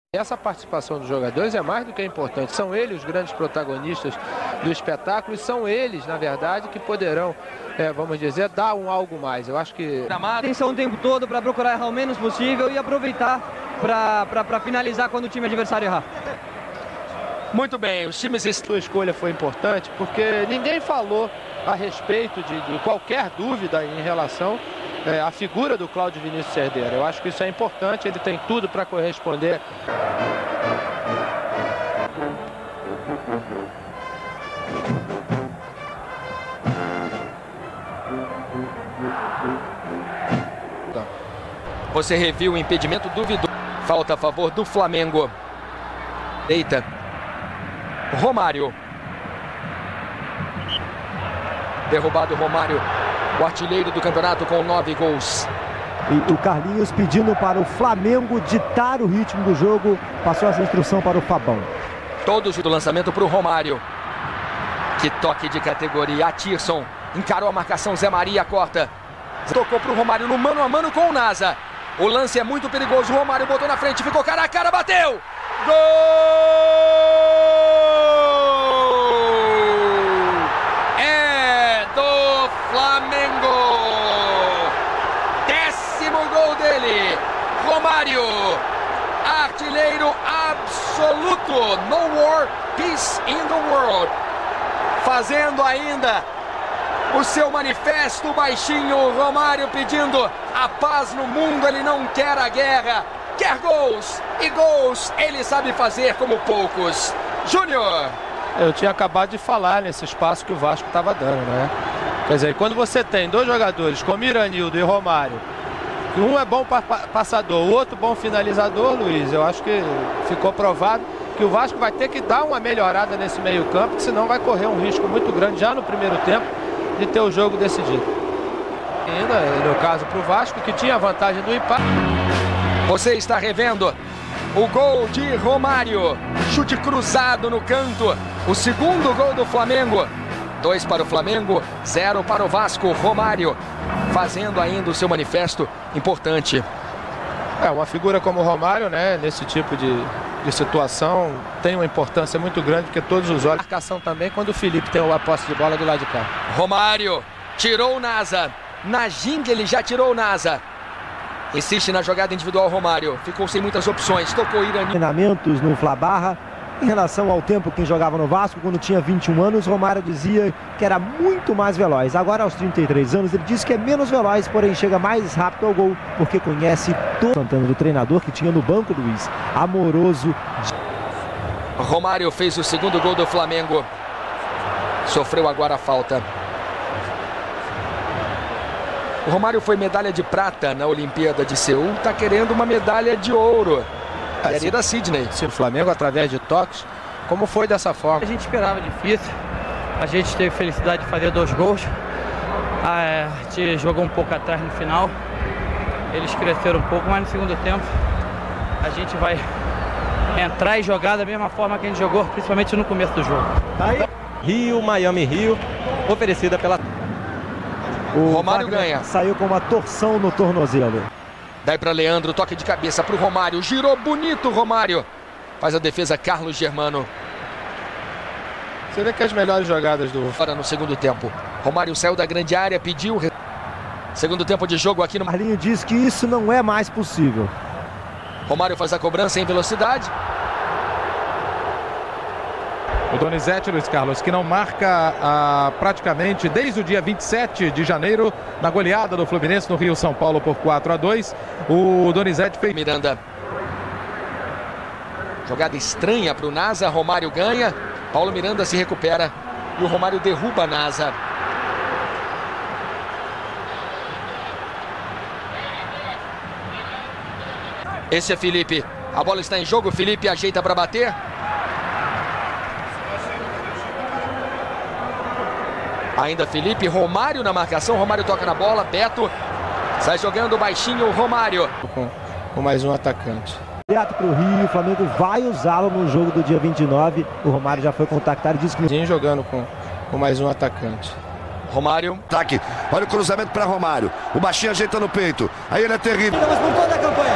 Essa participação dos jogadores é mais do que importante. São eles os grandes protagonistas do espetáculo e são eles, na verdade, que poderão, vamos dizer, dar algo mais. Eu acho que... Atenção o tempo todo para procurar errar o menos possível e aproveitar para finalizar quando o time adversário errar. Muito bem, os times... Sua escolha foi importante porque ninguém falou a respeito de qualquer dúvida em relação à figura do Cláudio Vinícius Cerdeira. Eu acho que isso é importante, ele tem tudo para corresponder. Você reviu o impedimento duvidoso. Falta a favor do Flamengo. Deita. Romário. Derrubado Romário, o artilheiro do campeonato com 9 gols. E o Carlinhos pedindo para o Flamengo ditar o ritmo do jogo, passou essa instrução para o Fabão. Todos do lançamento para o Romário. Que toque de categoria. Atirson encarou a marcação, Zé Maria corta. Tocou para o Romário no mano a mano com o Nasa. O lance é muito perigoso, o Romário botou na frente, ficou cara a cara, bateu! Gol! É do Flamengo! 10º gol dele! Romário, artilheiro absoluto! No war, peace in the world! Fazendo ainda o seu manifesto baixinho, Romário pedindo a paz no mundo, ele não quer a guerra, quer gols, e gols ele sabe fazer como poucos. Júnior! Eu tinha acabado de falar nesse espaço que o Vasco estava dando, né? Quer dizer, quando você tem dois jogadores como Iranildo e Romário, que um é bom passador, o outro bom finalizador, Luiz, eu acho que ficou provado que o Vasco vai ter que dar uma melhorada nesse meio campo, senão vai correr um risco muito grande já no primeiro tempo de ter o jogo decidido. Ainda no caso para o Vasco, que tinha a vantagem do empate. Você está revendo o gol de Romário, chute cruzado no canto, o segundo gol do Flamengo. 2 para o Flamengo, 0 para o Vasco. Romário fazendo ainda o seu manifesto importante. Uma figura como o Romário, né, nesse tipo de situação, tem uma importância muito grande, porque todos os olhos... Marcação também quando o Felipe tem a posse de bola do lado de cá. Romário tirou o Nasa. Na ginga ele já tirou o Nasa. Insiste na jogada individual Romário. Ficou sem muitas opções. Tocou Irani. Treinamentos no Flabarra. Em relação ao tempo que jogava no Vasco, quando tinha 21 anos, Romário dizia que era muito mais veloz. Agora, aos 33 anos, ele diz que é menos veloz, porém chega mais rápido ao gol, porque conhece todo o do treinador que tinha no banco, Luiz, Amoroso. Romário fez o segundo gol do Flamengo. Sofreu agora a falta. O Romário foi medalha de prata na Olimpíada de Seul, está querendo uma medalha de ouro. Querida Sidney. Se o Flamengo, através de toques, como foi dessa forma? A gente esperava difícil, a gente teve felicidade de fazer 2 gols. A gente jogou um pouco atrás no final, eles cresceram um pouco, mas no segundo tempo a gente vai entrar e jogar da mesma forma que a gente jogou, principalmente no começo do jogo. Rio, Miami Rio, oferecida pela... O Romário ganha. Saiu com uma torção no tornozelo. Daí para Leandro, toque de cabeça para o Romário, girou bonito o Romário. Faz a defesa Carlos Germano. Você vê que as melhores jogadas do... Fora no segundo tempo. Romário saiu da grande área, pediu... Segundo tempo de jogo aqui no... Carlinho diz que isso não é mais possível. Romário faz a cobrança em velocidade. O Donizete, Luiz Carlos, que não marca praticamente desde o dia 27 de janeiro, na goleada do Fluminense no Rio São Paulo por 4-2. O Donizete fez... Miranda. Jogada estranha para o Nasa, Romário ganha. Paulo Miranda se recupera e o Romário derruba Nasa. Esse é Felipe. A bola está em jogo, Felipe ajeita para bater. Ainda Felipe, Romário na marcação, Romário toca na bola, Beto sai jogando baixinho, Romário. Com mais um atacante. Direto para o Rio, o Flamengo vai usá-lo no jogo do dia 29. O Romário já foi contactado e disse que... Jogando com mais um atacante. Romário. Ataque, olha o cruzamento para Romário. O baixinho ajeita no peito. Aí ele é terrível. Mas por toda a campanha.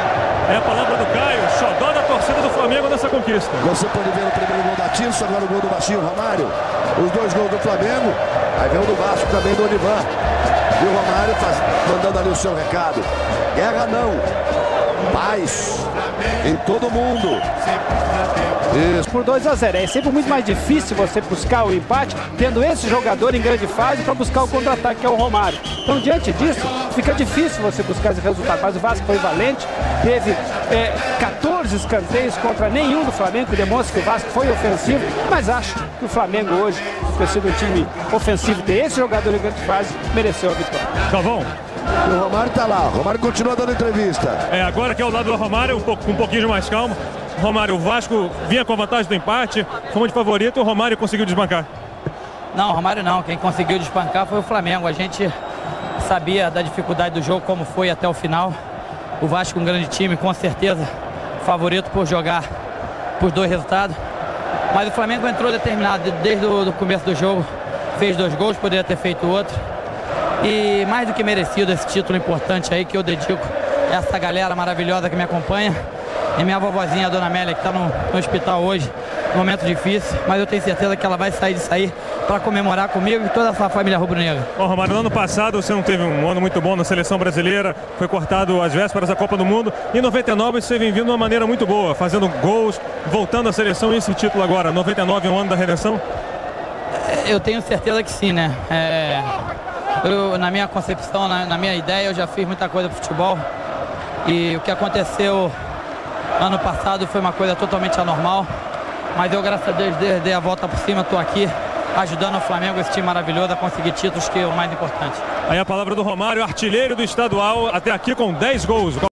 É a palavra do Caio, xodó da torcida do Flamengo nessa conquista. Você pode ver o primeiro gol da Tirso, agora o gol do baixinho Romário. Os dois gols do Flamengo. Aí vem o do Vasco também, do Olivan. E o Romário mandando ali o seu recado. Guerra não. Paz em todo mundo. Isso. Por 2-0. É sempre muito mais difícil você buscar o empate, tendo esse jogador em grande fase para buscar o contra-ataque, que é o Romário. Então, diante disso, fica difícil você buscar esse resultado. Mas o Vasco foi valente, teve 14 escanteios contra nenhum do Flamengo, que demonstra que o Vasco foi ofensivo. Mas acho que o Flamengo hoje, por ter sido um time ofensivo, ter esse jogador em grande fase, mereceu a vitória. Galvão. E o Romário tá lá, o Romário continua dando entrevista. Agora que é o lado do Romário, com um pouquinho de mais calma. Romário, o Vasco vinha com a vantagem do empate, fomos de favorito e o Romário conseguiu desbancar. Não, o Romário não. Quem conseguiu desbancar foi o Flamengo. A gente sabia da dificuldade do jogo, como foi até o final. O Vasco, um grande time, com certeza favorito por jogar por 2 resultados. Mas o Flamengo entrou determinado desde o começo do jogo. Fez 2 gols, poderia ter feito outro. E mais do que merecido esse título importante aí que eu dedico a essa galera maravilhosa que me acompanha. E minha vovozinha, a Dona Amélia, que está no hospital hoje, um momento difícil, mas eu tenho certeza que ela vai sair disso aí para comemorar comigo e toda essa família rubro-negra. Bom, Romário, no ano passado você não teve um ano muito bom na seleção brasileira, foi cortado às vésperas da Copa do Mundo. Em 99 você vem vindo de uma maneira muito boa, fazendo gols, voltando à seleção e esse título agora. 99 é um ano da redenção? Eu tenho certeza que sim, né? Na minha concepção, na minha ideia, eu já fiz muita coisa pro futebol. E o que aconteceu ano passado foi uma coisa totalmente anormal. Mas eu, graças a Deus, dei a volta por cima, estou aqui ajudando o Flamengo, esse time maravilhoso, a conseguir títulos, que é o mais importante. Aí a palavra do Romário, artilheiro do estadual, até aqui com 10 gols.